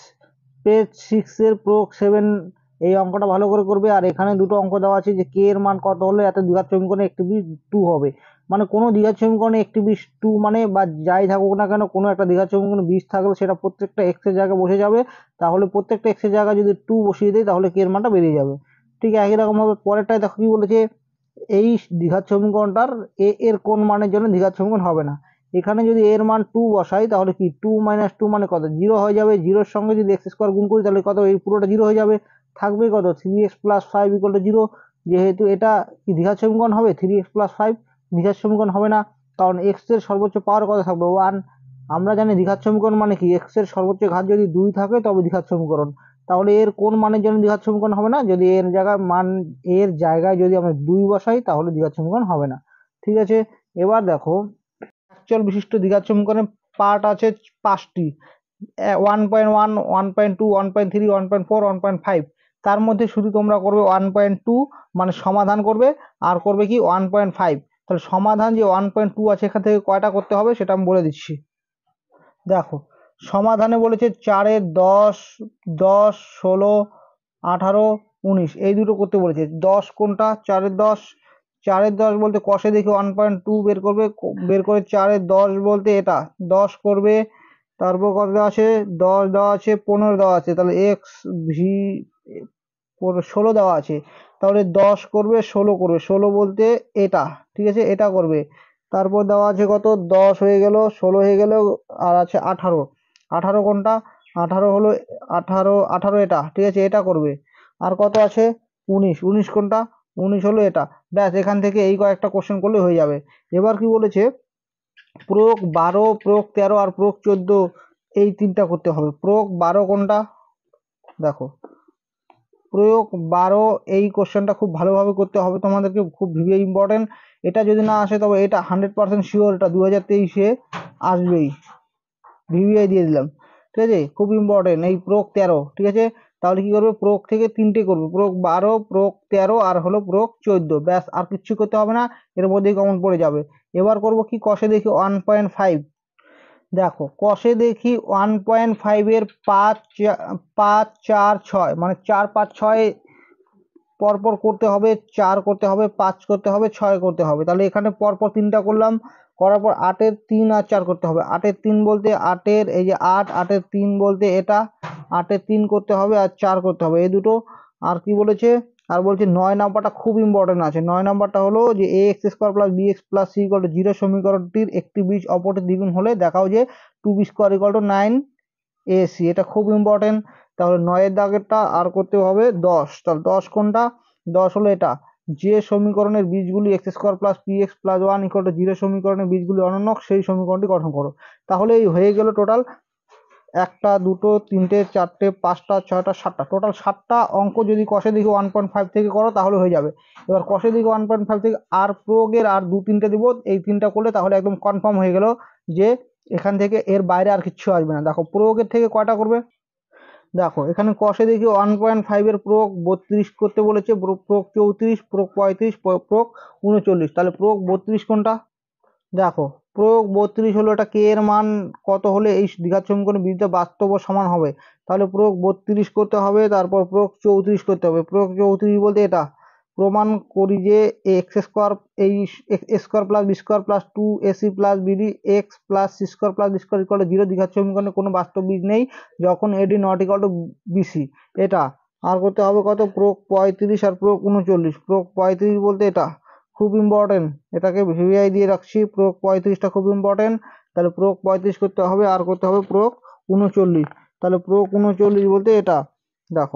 পেজ সিক্সের প্রয়োগ সেভেন, এই অঙ্কটা ভালো করে করবে। আর এখানে দুটো অঙ্ক দেওয়া আছে যে কে এর মান কত হলে এত দ্বিঘাত সমীকরণে একটি বীজ টু হবে। মানে কোনো দ্বিঘাত সমীকরণে একটি বীজ টু মানে বা যাই থাকুক না কেন, কোনো একটা দ্বিঘাত সমীকরণে বীজ থাকলে সেটা প্রত্যেকটা এক্স এর জায়গায় বসে যাবে। তাহলে প্রত্যেকটা এক্স এর জায়গায় যদি টু বসিয়ে দেয় তাহলে কে এর মানটা বেরিয়ে যাবে। ঠিক একই রকম ভাবে পরেরটায় দেখো কি বলেছে, এই দ্বিঘাত সমীকরণটার এ এর কোন মানের জন্য দ্বিঘাত সমীকরণ হবে না। এখানে যদি এর মান টু বসাই তাহলে কি টু মাইনাস টু মানে কত, জিরো হয়ে যাবে। জিরোর সঙ্গে যদি এক্স স্কোয়ার গুণ করি তাহলে কত, এই পুরোটা জিরো হয়ে যাবে, থাকবে কত three x plus five equal to zero. যেহেতু এটা কি দ্বিঘাত সমীকরণ হবে, থ্রি এক্স প্লাস ফাইভ দ্বিঘাত সমীকরণ হবে না, কারণ এক্স এর সর্বোচ্চ পাওয়ার কত থাকবে ওয়ান। আমরা জানি দ্বিঘাত সমীকরণ মানে কি, এক্স এর সর্বোচ্চ ঘাত যদি দুই থাকে তবে দ্বিঘাত সমীকরণ। তাহলে এর কোন মানের জন্য দ্বিঘাত সমীকরণ হবে না, যদি এর জায়গায় মান এর জায়গায় যদি আমরা দুই বসাই তাহলে দ্বিঘাত সমীকরণ হবে না। ঠিক আছে, এবার দেখো অ্যাকচুয়াল বিশিষ্ট দ্বিঘাত সমীকরণের পার্ট আছে পাঁচটি, one point one, one point two, one point three, one point four, one point five. তার মধ্যে শুধু তোমরা করবে ওয়ান পয়েন্ট টু মানে সমাধান করবে, আর করবে কি ওয়ান পয়েন্ট ফাইভ। তাহলে সমাধান যে ওয়ান পয়েন্ট টু আছে এখান থেকে কয়টা করতে হবে সেটা আমি বলে দিচ্ছি। দেখো সমাধানে বলেছে চারের দশ, দশ, ষোলো, আঠারো, উনিশ এই দুটো করতে বলেছে। দশ কোনটা, চারের দশ। চারের দশ বলতে কষে দেখে ওয়ান পয়েন্ট টু বের করবে, বের করে চারের দশ বলতে এটা দশ করবে। তারপর কত দেওয়া আছে, দশ দেওয়া আছে, পনেরো দেওয়া আছে, তাহলে এক্স ভি ষোলো দেওয়া আছে, তাহলে দশ করবে, ষোলো করবে, ষোলো বলতে এটা, ঠিক আছে এটা করবে। তারপর দেওয়া আছে কত, দশ হয়ে গেল, ষোলো হয়ে গেল, আর আছে আঠারো। আঠারো কোনটা, আঠারো হলো আঠারো, আঠারো এটা, ঠিক আছে এটা করবে। আর কত আছে, উনিশ, উনিশ কোনটা, উনিশ হলো এটা। ব্যাস এখান থেকে এই কয়েকটা কোশ্চেন করলে হয়ে যাবে। এবার কি বলেছে, প্রয়োগ বারো, প্রয়োগ তেরো আর প্রয়োগ চোদ্দ এই তিনটা করতে হবে। প্রয়োগ বারো কোনটা, দেখো প্রয়োগ বারো এই কোশ্চেনটা খুব ভালোভাবে করতে হবে তোমাদেরকে, খুব ভেরি ইম্পর্টেন্ট। এটা যদি না আসে তবে এটা হান্ড্রেড পার্সেন্ট শিওর এটা দু হাজার তেইশে আসবেই, ভিভিআই দিয়ে দিলাম। ঠিক আছে, খুব ইম্পর্টেন্ট এই প্রয়োগ তেরো। ঠিক আছে, তাহলে কি করবে, প্রয়োগ থেকে তিনটে করবে, প্রয়োগ বারো, প্রয়োগ তেরো আর হলো প্রয়োগ চোদ্দ। ব্যাস আর কিচ্ছু করতে হবে না, এর মধ্যেই কমন পড়ে যাবে। এবার করব কি, কষে দেখি ওয়ান পয়েন্ট ফাইভ। দেখো কষে দেখি ওয়ান পয়েন্ট ফাইভ এর পাঁচ, পাঁচ চার ছয় মানে চার পাঁচ ছয় পরপর করতে হবে, চার করতে হবে, পাঁচ করতে হবে, ছয় করতে হবে। তাহলে এখানে পরপর তিনটা করলাম, করার পর আটের তিন আর চার করতে হবে। আটের তিন বলতে আটের এই যে আট, আটের তিন বলতে এটা, আটের তিন করতে হবে আর চার করতে হবে এই দুটো। আর কি বলেছে, আর বলছে নয় নাম্বারটা খুব ইম্পর্টেন্ট আছে। নয় নাম্বারটা হলো যে a x square plus b x plus c equal to zero সমীকরণটির একটি বীজ অপরটি দ্বিগুণ হলে দেখাও যে two b square equal to nine a c. এটা খুব ইম্পর্টেন্ট। তাহলে নয়ের দাগেরটা আর করতে হবে দশ। তাহলে দশ কোনটা, দশ হলো এটা, যে সমীকরণের বীজগুলি x square plus p x plus one equal to zero সমীকরণের বীজগুলি অনন্য সেই সমীকরণটি গঠন করো। তাহলে এই হয়ে গেল টোটাল একটা, দুটো, তিনটে, চারটে, পাঁচটা, ছয়টা, সাতটা, টোটাল সাতটা অঙ্ক যদি কষে দিকে ওয়ান পয়েন্ট ফাইভ থেকে করো তাহলে হয়ে যাবে। এবার কষে দিকে ওয়ান পয়েন্ট ফাইভ থেকে আর প্রয়োগের আর দু তিনটে দিব, এই তিনটা করলে তাহলে একদম কনফার্ম হয়ে গেল যে এখান থেকে এর বাইরে আর কিচ্ছু আসবে না। দেখো প্রয়োগের থেকে কয়টা করবে, দেখো এখানে কষে দেখি ওয়ান পয়েন্ট ফাইভ এর প্রয়োগ বত্রিশ করতে বলেছে, প্রয়োগ চৌত্রিশ, প্রয়োগ পঁয়ত্রিশ, প্রয়োগ উনচল্লিশ। তাহলে প্রয়োগ বত্রিশ কোনটা, দেখো প্রয়োগ বত্রিশ হলো এটা কে এর মান কত হলে এই দ্বিঘাত সমীকরণের বীজটা বাস্তব ও সমান হবে। তাহলে প্রয়োগ বত্রিশ করতে হবে, তারপর প্রয়োগ চৌত্রিশ করতে হবে। প্রয়োগ চৌত্রিশ বলতে এটা, প্রমাণ করি যে এক্স স্কোয়ার এই x square plus b square plus two a c plus b d x plus c square plus b square equal to zero দ্বিঘাত সমীকরণে কোনো বাস্তব বীজ নেই যখন a d not equal to b c. এটা আর করতে হবে কত, প্রয়োগ পঁয়ত্রিশ আর প্রয়োগ উনচল্লিশ। প্রয়োগ পঁয়ত্রিশ বলতে এটা খুব ইম্পর্টেন্ট, এটাকে ভিভিআই দিয়ে রাখছি। প্রয়োগ পঁয়ত্রিশটা খুব ইম্পর্টেন্ট, তাহলে প্রয়োগ পঁয়ত্রিশ করতে হবে আর করতে হবে প্রয়োগ উনচল্লিশ। তাহলে প্রয়োগ উনচল্লিশ বলতে এটা, দেখো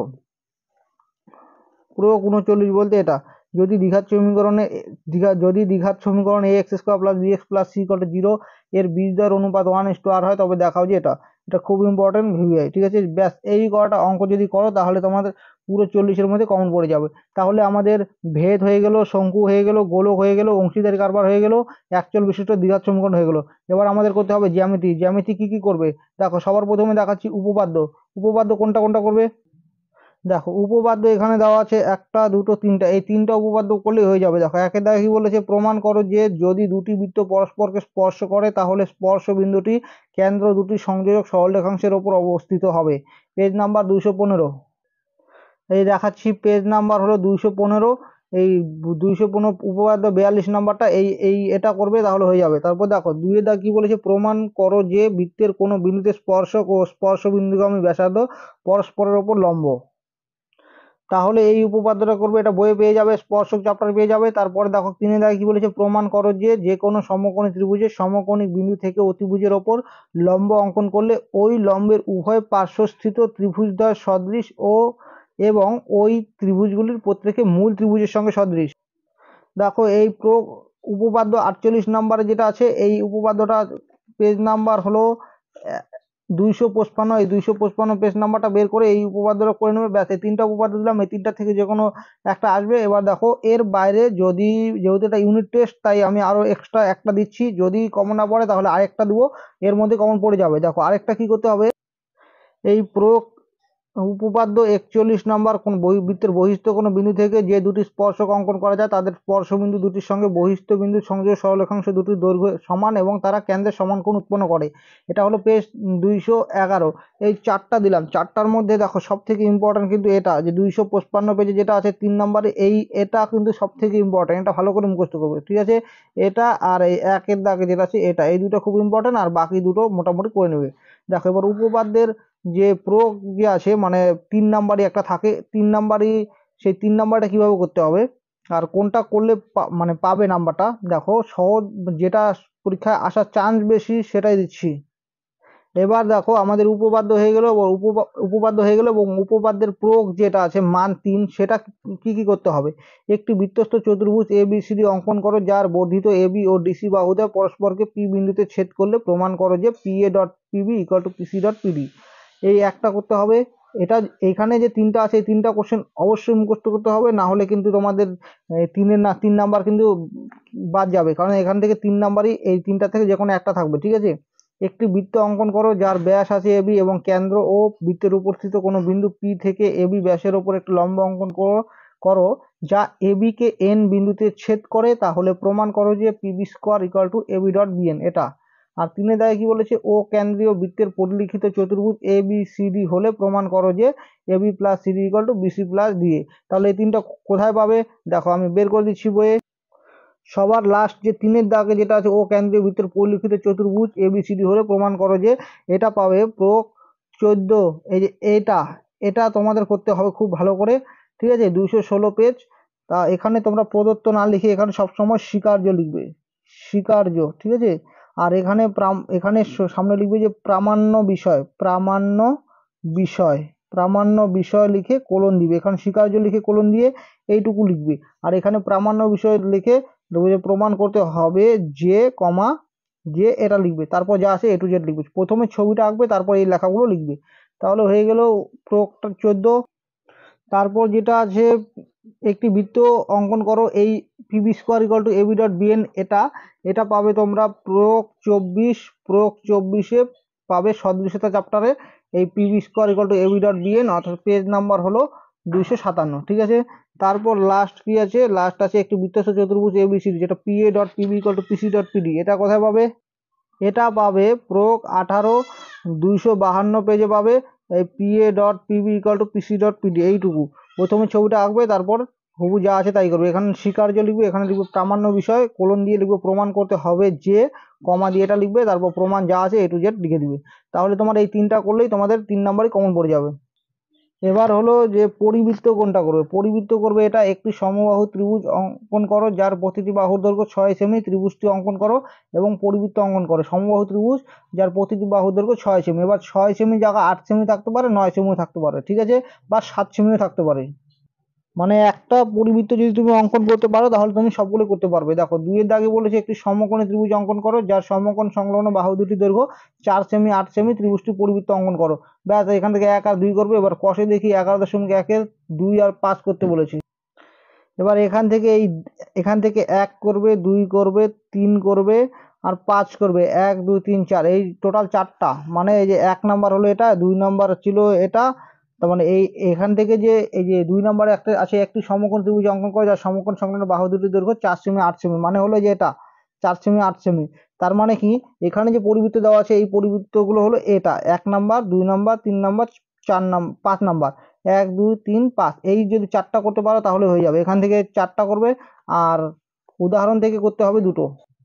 প্রয়োগ উনচল্লিশ বলতে এটা, যদি দ্বিঘাত সমীকরণে দ্বিঘাত যদি দ্বিঘাত সমীকরণ a x square plus b x plus c equal to zero এর বীজদ্বয়ের অনুপাত ওয়ান ইস টু আর হয় তবে দেখাও যে এটা, এটা খুব ইম্পর্টেন্ট ভিভিআই। ঠিক আছে, ব্যাস এই কটা অঙ্ক যদি করো তাহলে তোমাদের পুরো চল্লিশের মধ্যে কমন পড়ে যাবে। তাহলে আমাদের ভেদ হয়ে গেল, শঙ্কু হয়ে গেল, গোলক হয়ে গেল, অংশীদারি কারবার হয়ে গেল, একচল বিশিষ্ট দ্বিঘাত সমীকরণ হয়ে গেল। এবার আমাদের করতে হবে জ্যামিতি। জ্যামিতি কি কি করবে, দেখো সবার প্রথমে দেখাচ্ছি উপপাদ্য। উপপাদ্য কোনটা কোনটা করবে, দেখো উপপাদ্য এখানে দেওয়া আছে একটা, দুটো, তিনটা, এই তিনটা উপপাদ্য করলেই হয়ে যাবে। দেখো একে দেখে কি বলেছে, প্রমাণ করো যে যদি দুটি বৃত্ত পরস্পরকে স্পর্শ করে তাহলে স্পর্শ বিন্দুটি কেন্দ্র দুটি সংযোজক সরলরেখাংশের ওপর অবস্থিত হবে। পেজ নাম্বার দুইশো পনেরো, এই দেখাচ্ছি পেজ নাম্বার হলো দুইশো পনেরো। এই দুইশো পনেরো উপপাদ্য বিয়াল্লিশ নাম্বারটা, এই এই এটা করবে তাহলে হয়ে যাবে। তারপর দেখো দুইয়ে দা কি বলেছে, প্রমাণ করো যে বৃত্তের কোনো বিন্দুতে স্পর্শক ও স্পর্শ বিন্দুগামী ব্যাসার্ধ পরস্পরের ওপর লম্ব। তাহলে এই উপপাদ্যটা করবে, এটা বইয়ে পেয়ে যাবে, স্পর্শক চ্যাপ্টার পেয়ে যাবে। তারপরে দেখো তিনে দেখে কি বলেছে, প্রমাণ করো যে যে কোনো সমকোণী ত্রিভুজের সমকোণী বিন্দু থেকে অতিভুজের ওপর লম্ব অঙ্কন করলে ওই লম্বের উভয় পার্শ্বস্থিত ত্রিভুজদ্বয় সদৃশ ও এবং ওই ত্রিভুজগুলির প্রত্যেকে মূল ত্রিভুজের সঙ্গে সদৃশ। দেখো এই প্রয়োগ উপপাদ্য আটচল্লিশ নাম্বারে যেটা আছে এই উপপাদ্যটা পেজ নাম্বার হলো দুইশো পঁচপান্ন, এই দুইশো পঁচপান্ন পেজ নাম্বারটা বের করে এই উপপাদ্যটা করে নেবে। ব্যাস এই তিনটা উপপাদ্য দিলাম, এই তিনটা থেকে যে কোনো একটা আসবে। এবার দেখো এর বাইরে যদি, যেহেতু এটা ইউনিট টেস্ট তাই আমি আরও এক্সট্রা একটা দিচ্ছি, যদি কমন না পড়ে তাহলে আরেকটা দেবো, এর মধ্যে কমন পড়ে যাবে। দেখো আরেকটা কি করতে হবে, এই প্রয়োগ উপপাদ্য একচল্লিশ নাম্বার কোন বৃত্তের বহিস্থ কোনো বিন্দু থেকে যে দুটি স্পর্শক অঙ্কন করা যায় তাদের স্পর্শ বিন্দু দুটির সঙ্গে বহিস্থ বিন্দু সংযোগ সরলরেখাংশ দুটির দৈর্ঘ্য সমান এবং তারা কেন্দ্রের সমান কোণ উৎপন্ন করে। এটা হলো পেজ দুইশো এগারো। এই চারটা দিলাম, চারটার মধ্যে দেখো সব থেকে ইম্পর্টেন্ট কিন্তু এটা, যে দুইশো পঁচপান্ন পেজে যেটা আছে তিন নম্বরে, এই এটা কিন্তু সব থেকে ইম্পর্টেন্ট, এটা ভালো করে মুখস্থ করবে, ঠিক আছে। এটা আর এই একের দাগে যেটা আছে এটা, এই দুটো খুব ইম্পর্টেন্ট, আর বাকি দুটো মোটামুটি করে নেবে। দেখো এবার উপপাদ্যের যে প্রয়োগ যে আছে, মানে তিন নাম্বারই একটা থাকে, তিন নাম্বারই, সেই তিন নাম্বারটা কিভাবে করতে হবে আর কোনটা করলে মানে পাবে নাম্বারটা, দেখো সহজ যেটা পরীক্ষায় আসার চান্স বেশি সেটাই দিচ্ছি। এবার দেখো আমাদের উপপাদ্য হয়ে গেল, উপপাদ্য হয়ে গেল এবং উপপাদ্যের প্রয়োগ যেটা আছে মান তিন, সেটা কি কি করতে হবে। একটি বৃত্তস্থ চতুর্ভুজ এ বি সি ডি অঙ্কন করো, যার বর্ধিত এ বি ও ডিসি বাহুদ্বয় পরস্পরকে পি বিন্দুতে ছেদ করলে প্রমাণ করো যে P A dot P B equal to P C dot P D. এই একটা করতে হবে। এটা এখানে যে তিনটা আছে এই তিনটা কোশ্চেন অবশ্যই মুখস্থ করতে হবে, না হলে কিন্তু তোমাদের তিনের না তিন নাম্বার কিন্তু বাদ যাবে, কারণ এখান থেকে তিন নাম্বারই এই তিনটা থেকে যে কোনো একটা থাকবে, ঠিক আছে। একটি বৃত্ত অঙ্কন করো যার ব্যাস আছে এবি এবং কেন্দ্র ও বৃত্তের উপস্থিত কোনো বিন্দু পি থেকে এবি ব্যাসের ওপর একটি লম্ব অঙ্কন করো করো যা এবি কে এন বিন্দুতে ছেদ করে, তাহলে প্রমাণ করো যে P B square equal to A B dot B N. এটা আর তিনে দাগে কি বলেছে, ও কেন্দ্রীয় বৃত্তের পরিলিখিত চতুর্ভুজ এ বি সি ডি হলে প্রমাণ করো যে A B plus C D equal to B C plus D A. তাহলে এই তিনটা কোথায় পাবে, দেখো আমি বের করে দিচ্ছি বইয়ে। সবার লাস্ট যে তিনের দাগে যেটা আছে, ও কেন্দ্রীয় বৃত্তের পরিলিখিত চতুর্ভুজ এ বি সি ডি হলে প্রমাণ করো যে, এটা পাবে প্রয়োগ চোদ্দ। এই যে এটা এটা তোমাদের করতে হবে খুব ভালো করে, ঠিক আছে। দুইশো ষোলো পেজ। তা এখানে তোমরা প্রদত্ত না লিখে এখানে সবসময় স্বীকার্য লিখবে, স্বীকার্য, ঠিক আছে। আর এখানে এখানে সামনে লিখবে যে প্রামাণ্য বিষয়, প্রামাণ্য বিষয়, প্রামাণ্য বিষয় লিখে কোলন দিবে, এখানে স্বীকার্য লিখে কোলন দিয়ে এইটুকু লিখবে। আর এখানে প্রামাণ্য বিষয় লিখে প্রমাণ করতে হবে যে কমা যে এটা লিখবে, তারপর যা আছে এ টু জেড লিখবে, প্রথমে ছবিটা আঁকবে তারপর এই লেখাগুলো লিখবে। তাহলে হয়ে গেল প্রয়োগটা চোদ্দ। তারপর যেটা আছে, একটি বৃত্ত অঙ্কন করো, এই P B square equal to A B dot B N. এটা এটা পাবে তোমরা প্রয়োগ চব্বিশ, প্রয়োগ চব্বিশে পাবে সদৃশতা চ্যাপ্টারে এই P B square equal to A B dot B N, অর্থাৎ পেজ নাম্বার হলো দুইশো সাতান্ন, ঠিক আছে। তারপর লাস্ট কি আছে, লাস্ট আছে একটি বৃত্তস্থ চতুর্ভুজ এবিসিডি, যেটা P A dot P B equal to P C dot P D. এটা কোথায় পাবে, এটা পাবে প্রয়োগ আঠারো দুইশো বাহান্ন পেজে পাবে, এই P A dot P B equal to P C dot P D. এইটুকু প্রথমে ছবিটা আঁকবে তারপর হুবু যা আছে তাই করবে। এখানে স্বীকার্য লিখবে, এখানে লিখবে প্রামাণ্য বিষয়, কোলন দিয়ে লিখবে প্রমাণ করতে হবে যে, কমা দিয়ে এটা লিখবে, তারপর প্রমাণ যা আছে এ টু জেড লিখে দিবে। তাহলে তোমার এই তিনটা করলেই তোমাদের তিন নাম্বারই কমন পড়ে যাবে। এবার হলো যে পরিবৃত্ত কোনটা করবে, পরিবৃত্ত করবে এটা একটি সমবাহু ত্রিভুজ অঙ্কন করো যার প্রতিটি বাহুর দৈর্ঘ্য ছয় সেমি, ত্রিভুজটি অঙ্কন করো এবং পরিবৃত্ত অঙ্কন করো। সমবাহু ত্রিভুজ যার প্রতিটি বাহুর দৈর্ঘ্য ছয় সেমি। এবার ছয় সেমি জায়গা আট সেমি থাকতে পারে, নয় সেমিও থাকতে পারে, ঠিক আছে, বা সাত সেমিও থাকতে পারে। মানে একটা পরিবৃত্ত যদি তুমি অঙ্কন করতে পারো তাহলে তুমি সবগুলো করতে পারবে। দেখো দুইয়ের দাগে বলেছে একটি সমকোণী ত্রিভুজ অঙ্কন করো যার সমকোণ সংলগ্ন বাহু দুটি দৈর্ঘ্য চার সেমি আট সেমি, ত্রিভুজটি পরিবৃত্ত অঙ্কন করো। ব্যাস এখান থেকে এক আর দুই করবে। এবার কষে দেখি এগারো দশমিক একের দুই আর পাঁচ করতে বলেছি। এবার এখান থেকে এই এখান থেকে এক করবে, দুই করবে, তিন করবে আর পাঁচ করবে, এক দুই তিন চার, এই টোটাল চারটা। মানে এই যে এক নাম্বার হলো এটা, দুই নাম্বার ছিল এটা, তার মানে এই এখান থেকে যে এই যে দুই নম্বরে একটা আছে একটি সমকোণ ত্রিভুজ অঙ্কন করে যার সমকোণ সংলগ্ন বাহু দুটির দৈর্ঘ্য চার সেমি আট সেমি, মানে হলো যে এটা চার সেমি আট সেমি। তার মানে কি এখানে যে পরিবৃত্ত দেওয়া আছে এই পরিবৃত্তগুলো হলো এটা এক নাম্বার, দুই নাম্বার, তিন নাম্বার, চার নাম্বার, পাঁচ নাম্বার, এক দুই তিন পাঁচ, এই যদি চারটা করতে পারো তাহলে হয়ে যাবে। এখান থেকে চারটা করবে আর উদাহরণ থেকে করতে হবে দুটো।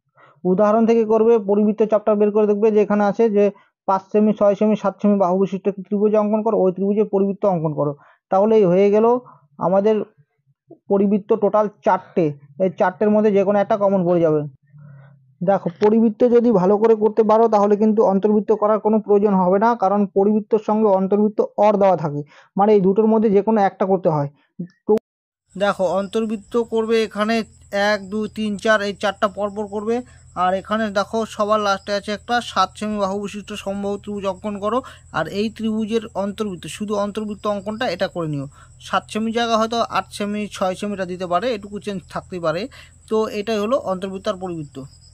উদাহরণ থেকে করবে, পরিবৃত্ত চ্যাপ্টার বের করে দেখবে যে এখানে আছে যে পাঁচ সেমি ছয় সেমি সাত সেমি বাহু বিশিষ্ট একটি ত্রিভুজ অঙ্কন করো, ওই ত্রিভুজের পরিবৃত্ত অঙ্কন করো। তাহলেই হয়ে গেল আমাদের পরিবৃত্ত টোটাল চারটে। এই চারটের মধ্যে যে কোনো একটা কমন পড়ে যাবে। দেখো পরিবৃত্ত যদি ভালো করে করতে পারো তাহলে কিন্তু অন্তর্বৃত্ত করার কোনো প্রয়োজন হবে না, কারণ পরিবৃত্তর সঙ্গে অন্তর্বৃত্ত অর দেওয়া থাকে, মানে এই দুটোর মধ্যে যে কোনো একটা করতে হয়। তো দেখো অন্তর্বৃত্ত করবে এখানে এক দুই তিন চার এই চারটা পরপর করবে। আর এখানে দেখো সবার লাস্টে আছে একটা সাত সেমি বাহু বিশিষ্ট সমবাহু ত্রিভুজ অঙ্কন করো। আর এই ত্রিভুজের অন্তর্বৃত্ত, শুধু অন্তর্বৃত্ত অঙ্কনটা এটা করে নিও। সাত সেমি জায়গা হয়তো আট সেমি ছয় সেমিটা দিতে পারে, এটুকু চেঞ্জ থাকতেই পারে। তো এটাই হলো অন্তর্বৃত্ত আর পরিবৃত্ত।